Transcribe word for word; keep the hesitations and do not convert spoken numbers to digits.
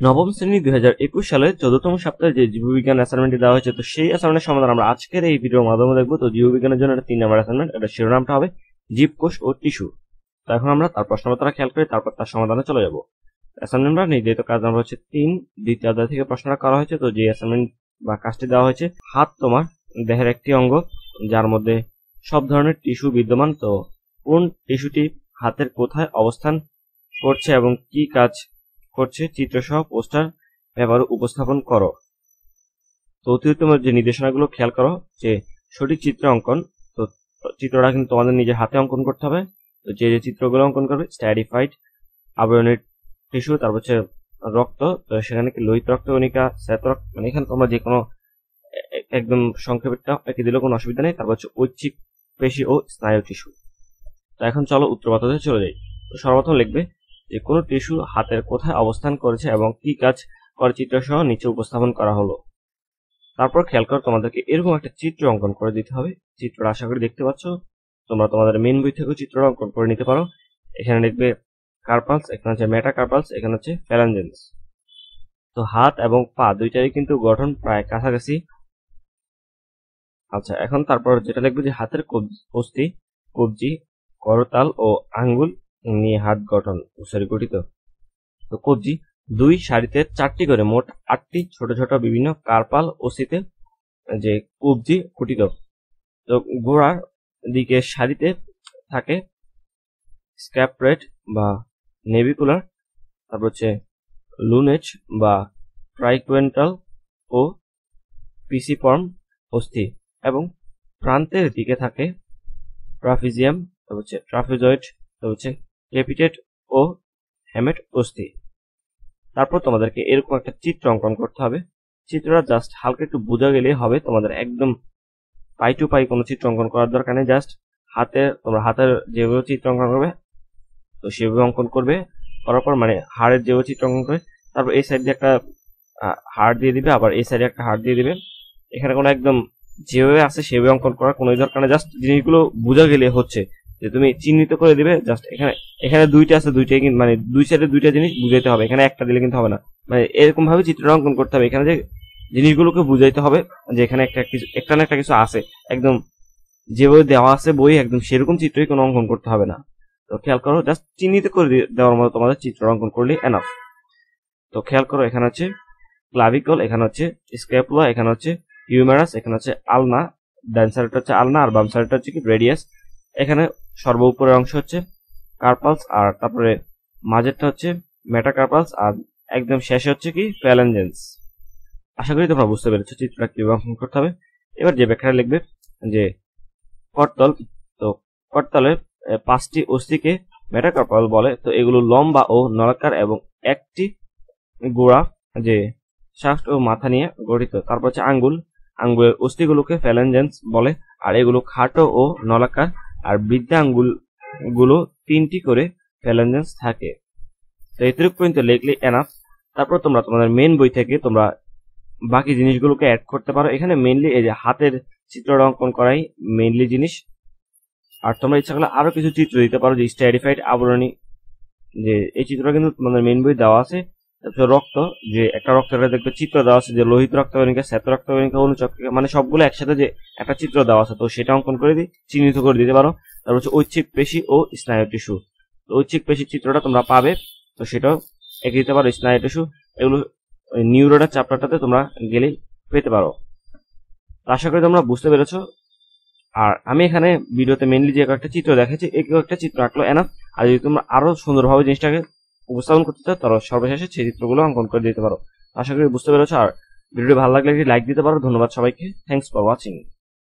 নবম শ্রেণী দুই হাজার একুশ সালে চোদ্দতম সপ্তাহে যে জীববিজ্ঞান অ্যাসাইনমেন্টটি দেওয়া হয়েছে, তো সেই অ্যাসাইনমেন্টের সমাধান আমরা আজকের এই ভিডিওর মাধ্যমে দেখবো। তো জীববিজ্ঞানের জন্য এটা তিন নম্বর অ্যাসাইনমেন্ট, এটা শিরোনামটা হবে জীবকোষ ও টিস্যু। তো এখন আমরা তার প্রশ্নপত্র খেয়াল করি, তারপর তার সমাধানে চলে যাব। অ্যাসাইনমেন্টটা নির্ধারিত কাজ নাম্বার হচ্ছে তিন, দ্বিতীয় অধ্যায় থেকে প্রশ্নটা করা হয়েছে। তো যে অ্যাসাইনমেন্ট বা কাজটি দেওয়া হয়েছে, হাত তোমার দেহের একটি অঙ্গ যার মধ্যে সব ধরনের টিস্যু বিদ্যমান। তো কোন টিস্যুটি হাতের কোথায় অবস্থান করছে এবং কি কাজ করছে চিত্রসহ পোস্টার ব্যবহারে উপস্থাপন করো। তো অতিরিক্ত যে নির্দেশনাগুলো খেয়াল করো, যে সঠিক চিত্র অঙ্কন। তো চিত্রটা কিন্তু তোমাদের নিজের হাতে অঙ্কন করতে হবে। তো যে যে চিত্রগুলো অঙ্কন করবে, স্ট্যাডিফাইড আবরণীর টিস্যু, তারপর হচ্ছে রক্ত, তো সেখানে কি লোহিত রক্তকণিকা, শ্বেত রক্ত, মানে এখানে তোমরা যে কোনো একদম সংক্ষেপটা এঁকে দিলেও কোনো অসুবিধা নেই। তারপর হচ্ছে ঐচ্ছিক পেশি ও স্নায়ু টিস্যু। তো এখন চলো উত্তর পদ্ধতিতে চলে যাই। তো সর্বপ্রথম লিখবে যে কোনো টিস্যু হাতের কোথায় অবস্থান করেছে এবং কি কাজ করে চিত্র সহ নিচে উপস্থাপন করা হলো। তারপর খেয়াল করো, তোমাদেরকে এরকম একটা চিত্র অঙ্কন করে দিতে হবে। চিত্রটা আশা করি দেখতে পাচ্ছ। তোমরা তোমাদের মেন বই থেকেও চিত্রটা অঙ্কন করে নিতে পারো। এখানে লিখবে কার্পালস, এখানে হচ্ছে মেটা কার্পালস, এখানে হচ্ছে ফ্যালাঞ্জেন্স। তো হাত এবং পা দুইটারই কিন্তু গঠন প্রায় কাছাকাছি। আচ্ছা, এখন তারপর যেটা লিখবে যে হাতের অস্থি, কবজি, করতাল ও আঙ্গুল নিয়ে হাত গঠন সরি গঠিত। তো কবজি দুই সারিতে চারটি করে মোট আটটি ছোট ছোট বিভিন্ন কার্পাল অস্থিতে যে কবজি গঠিত। তো গোড়ার দিকে সারিতে থাকে স্ক্যাপরেট বা নেভিকুলার, তারপর হচ্ছে লুনেজ বা ট্রাইকুয়েন্টাল ও পিসিফর্ম অস্থি, এবং প্রান্তের দিকে থাকে ট্রাফিজিয়াম, তারপর হচ্ছে ট্রাফিজয়েড, তারপর হচ্ছে ক্যাপিটেট ও হ্যামেট অস্থি। তারপর তোমাদেরকে এরকম একটা চিত্র অঙ্কন করতে হবে। চিত্রটা জাস্ট হালকা একটু বোঝা গেলেই হবে, তোমাদের একদম পাই টু পাই কোনো চিত্র অঙ্কন করার দরকার নেই। জাস্ট হাতে তোমরা হাতের যেভাবে চিত্র অঙ্কন করবে তো সেভাবে অঙ্কন করবে। করার পর মানে হাড়ের যেভাবে চিত্র অঙ্কন করবে, তারপর এই সাইড দিয়ে একটা হাড় দিয়ে দিবে, আবার এই সাইডে একটা হাড় দিয়ে দিবে। এখানে কোনো একদম যেভাবে আছে সেভাবে অঙ্কন করার কোনো দরকার নেই। জাস্ট জিনিসগুলো বোঝা গেলে হচ্ছে যে তুমি চিহ্নিত করে দিবে। জাস্ট এখানে এখানে দুইটা আছে, দুইটাই কিন্তু মানে দুই সাইডে দুইটা জিনিস বুঝাইতে হবে, এখানে একটা দিলে কিন্তু হবে না। মানে এরকম ভাবে চিত্রটা অঙ্কন করতে হবে। এখানে যে জিনিসগুলোকে বুঝাইতে হবে যে এখানে একটা কিছু একটা না একটা কিছু আছে, একদম যেভাবে দেওয়া আছে বই একদম সেরকম চিত্রই কোনো অঙ্কন করতে হবে না। তো খেয়াল করো, জাস্ট চিহ্নিত করে দেওয়ার মতো তোমাদের চিত্র অঙ্কন করলে এনাফ। তো খেয়াল করো, এখানে হচ্ছে ক্লাভিকল, এখানে হচ্ছে স্ক্যাপুলা, এখানে হচ্ছে হিউমেরাস, এখানে হচ্ছে আলনা, ডান সাইডটা হচ্ছে আলনা আর বাম সাইডটা হচ্ছে কি রেডিয়াস। এখানে সর্ব উপরের অংশ হচ্ছে কার্পালস, আর তারপরে মাঝেরটা হচ্ছে মেটাকার্পালস, আর একদম শেষে হচ্ছে কি ফ্যালাঞ্জেন্স। আশা করি তোমরা বুঝতে পেরেছো চিত্রটা কিভাবে অঙ্কন করতে হবে। এবার যে ব্যাখ্যাটা লিখবে যে করতল, তো করতলের পাঁচটি অস্থিকে মেটাকার্পাল বলে। তো এগুলো লম্বা ও নলাকার এবং একটি গোড়া যে শাফট ও মাথা নিয়ে গঠিত। তারপর হচ্ছে আঙ্গুল, আঙ্গুলের অস্থিগুলোকে ফ্যালাঞ্জেন্স বলে, আর এগুলো খাটো ও নলাকার, আর বৃদ্ধা আঙ্গুল গুলো তিনটি করে ফ্যালাঞ্জেন্স থাকে। তো এতটুকু পর্যন্ত লিখলে এনাফ। তারপর তোমরা তোমাদের মেন বই থেকে তোমরা বাকি জিনিসগুলোকে অ্যাড করতে পারো। এখানে মেইনলি এই যে হাতের চিত্রটা অঙ্কন করাই মেইনলি জিনিস, আর তোমরা ইচ্ছা করলে আরো কিছু চিত্র দিতে পারো, যে স্ট্যাডিফাইড আবরণী, যে এই চিত্রটা কিন্তু তোমাদের মেইন বই দেওয়া আছে। তারপর রক্ত, যে একটা রক্তের দেখবে চিত্র দেওয়া আছে, যে লোহিত রক্তকণিকা, শ্বেত রক্তকণিকা, অনুচক্রিকা, মানে সবগুলো একসাথে যে একটা চিত্র দেওয়া আছে, তো সেটা অঙ্কন করে দিই, চিহ্নিত করে দিতে পারো। তারপর হচ্ছে ঐচ্ছিক পেশি ও স্নায়ু টিস্যু। তো ঐচ্ছিক পেশির চিত্রটা তোমরা পাবে, তো সেটাও এঁকে দিতে পারো। স্নায়ু টিস্যু এগুলো নিউরোটার চ্যাপ্টারটাতে তোমরা গেলে পেতে পারো। আশা করি তোমরা বুঝতে পেরেছো। আর আমি এখানে ভিডিওতে মেনলি যে একটা চিত্র দেখাচ্ছি, এই একটা চিত্র আঁকলো এনাফ। আর যদি তোমরা আরো সুন্দরভাবে জিনিসটাকে উপস্থাপন করতে চাও, তাহলে সর্বশেষে সেই চিত্রগুলো অঙ্কন করে দিতে পারো। আশা করি বুঝতে পেরেছো। আর ভিডিওটি ভালো লাগলে একটি লাইক দিতে পারো। ধন্যবাদ সবাইকে। Thanks for watching.